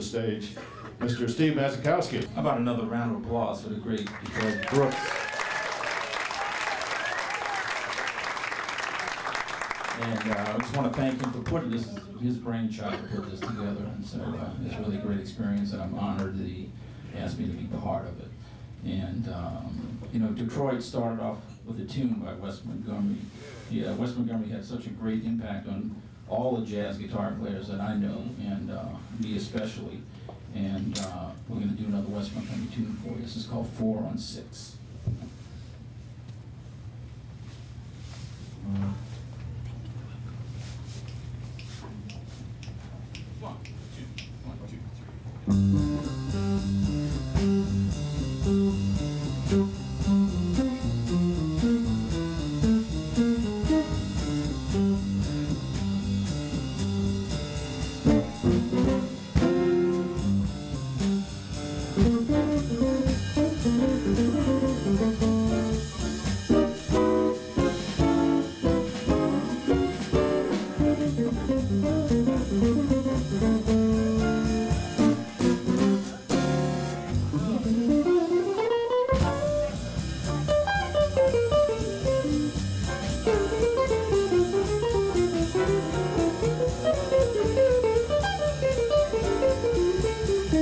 stage, Mr. Steve Mazackowski. How about another round of applause for the great Detroit Brooks? And I just want to thank him for putting this, his brainchild to put this together. And so it's really a great experience, and I'm honored that he asked me to be part of it. And, you know, Detroit started off with a tune by Wes Montgomery. Yeah, Wes Montgomery had such a great impact on all the jazz guitar players that I know, and me especially. And we're going to do another Wes Montgomery tune for you. This is called 4 on 6.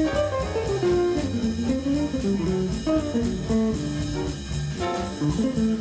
Thank you.